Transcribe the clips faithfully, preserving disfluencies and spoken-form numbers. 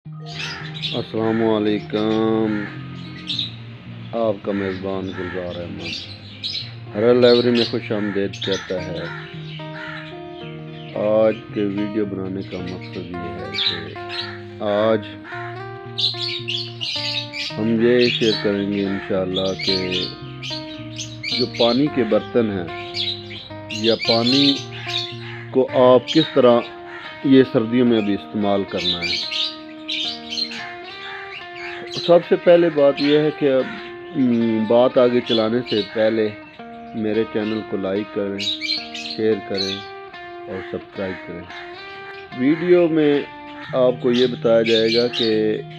السلام علیکم، آپ کا میزبان گلزار احمد ہر لائبریری میں خوش آمدید کہتا ہے۔ آج کے ویڈیو بنانے کا مقصد یہ ہے کہ آج ہم یہ شیئر کریں گے انشاءاللہ کہ جو پانی کے برتن ہیں یا پانی کو آپ کس طرح یہ سردیوں میں بھی استعمال کرنا ہے۔ سب سے پہلے بات یہ ہے کہ بات آگے چلانے سے پہلے میرے چینل کو لائک کریں، شیئر کریں اور سبسکرائب کریں۔ ویڈیو میں آپ کو یہ بتایا جائے گا کہ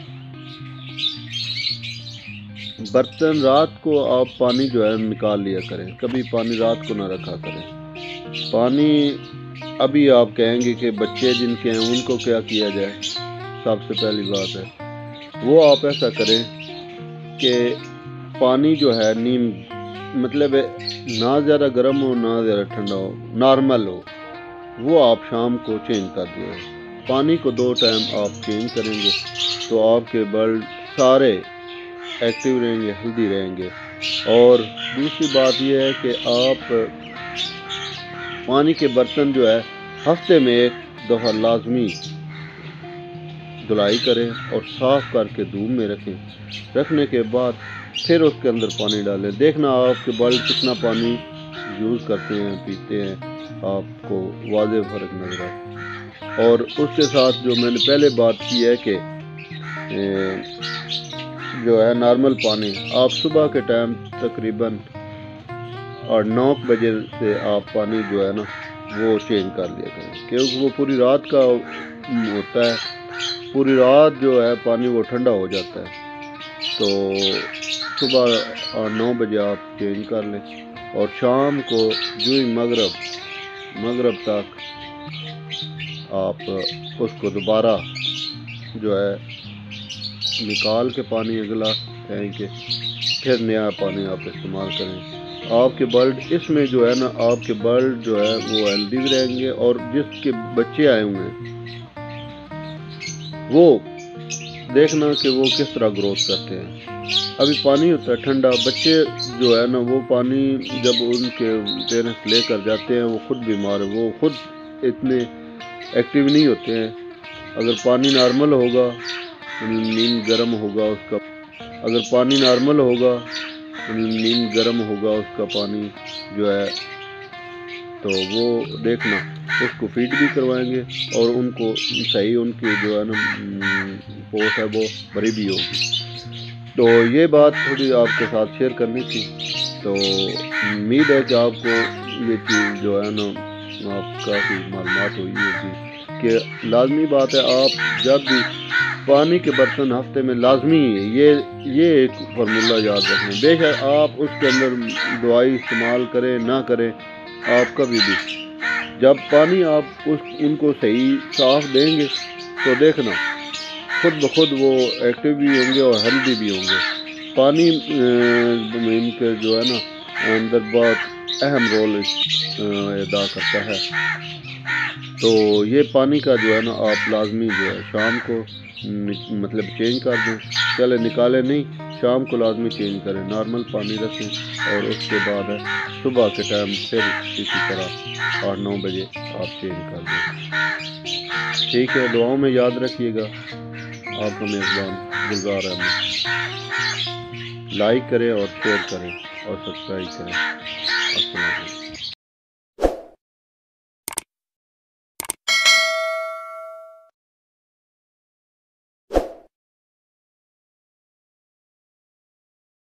برتن رات کو آپ پانی جو ہے نکال لیا کریں، کبھی پانی رات کو نہ رکھا کریں۔ پانی ابھی آپ کہیں گے کہ بچے جن کے ہیں ان کو کیا کیا جائے۔ سب سے پہلی بات ہے وہ آپ ایسا کریں کہ پانی جو ہے نیم مطلب نہ زیادہ گرم ہو نہ زیادہ ٹھنڈا ہو، نارمل ہو، وہ آپ شام کو چینج کر دیں۔ پانی کو دو ٹائم آپ چینج کریں گے تو آپ کے بلب سارے ایکٹیو رہیں گے، ہیلدی رہیں گے۔ اور دوسری بات یہ ہے کہ آپ پانی کے برتن جو ہے ہفتے میں ایک دفعہ لازمی دھلائی کریں اور صاف کر کے دھوپ میں رکھیں۔ رکھنے کے بعد پھر اس کے اندر پانی ڈالیں، دیکھنا آپ کے بلب کتنا پانی یوز کرتے ہیں، پیتے ہیں، آپ کو واضح فرق نظر آئے۔ اور اس کے ساتھ جو میں نے پہلے بات کی ہے کہ جو ہے نارمل پانی آپ صبح کے ٹائم تقریباً اور نو بجے سے آپ پانی جو ہے نا وہ چینج کر لیا کریں، کیونکہ وہ پوری رات کا ہوتا ہے، پوری رات جو ہے پانی وہ ٹھنڈا ہو جاتا ہے۔ تو صبح نو بجے آپ چینج کر لیں اور شام کو جو ہی مغرب مغرب تک آپ اس کو دوبارہ جو ہے نکال کے پانی اگلا پھینک کے پھر نیا پانی آپ استعمال کریں۔ آپ کے بلب اس میں جو ہے نا آپ کے بلب جو ہے وہ ہیلدی بھی رہیں گے، اور جس کے بچے آئے ہوئے ہیں وہ دیکھنا کہ وہ کس طرح گروتھ کرتے ہیں۔ ابھی پانی ہوتا ہے ٹھنڈا، بچے جو ہے نا وہ پانی جب ان کے پیرنٹس لے کر جاتے ہیں وہ خود بیمار ہیں، وہ خود اتنے ایکٹیو نہیں ہوتے ہیں۔ اگر پانی نارمل ہوگا نیم گرم ہوگا اس کا اگر پانی نارمل ہوگا نیم گرم ہوگا اس کا پانی جو ہے تو وہ دیکھنا اس کو فیڈ بھی کروائیں گے اور ان کو صحیح ان کی جو ہے نا پوٹ ہے وہ بڑی بھی ہوگی۔ تو یہ بات تھوڑی آپ کے ساتھ شیئر کرنی تھی۔ تو امید ہے کہ آپ کو یہ چیز جو ہے نا آپ کافی معلومات ہوئی ہوگی کہ لازمی بات ہے آپ جب بھی پانی کے برتن ہفتے میں لازمی ہے، یہ یہ ایک فارمولہ یاد رکھیں۔ بے شک آپ اس کے اندر دوائی استعمال کریں نہ کریں، آپ کبھی بھی جب پانی آپ اس ان کو صحیح صاف دیں گے تو دیکھنا خود بخود وہ ایکٹیو بھی ہوں گے اور ہیلدی بھی ہوں گے۔ پانی ان کے جو ہے نا اندر بہت اہم رول ادا کرتا ہے۔ تو یہ پانی کا جو ہے نا آپ لازمی جو ہے شام کو مطلب چینج کر دیں، چلے نکالیں نہیں، شام کو لازمی چینج کریں، نارمل پانی رکھیں اور اس کے بعد ہے صبح کے ٹائم پھر اسی طرح آٹھ نو بجے آپ چینج کر دیں۔ ٹھیک ہے، دعاؤں میں یاد رکھیے گا۔ آپ کا میزبان گلزار احمد، لائک کریں اور شیئر کریں اور سبسکرائب کریں۔ السلام علیکم۔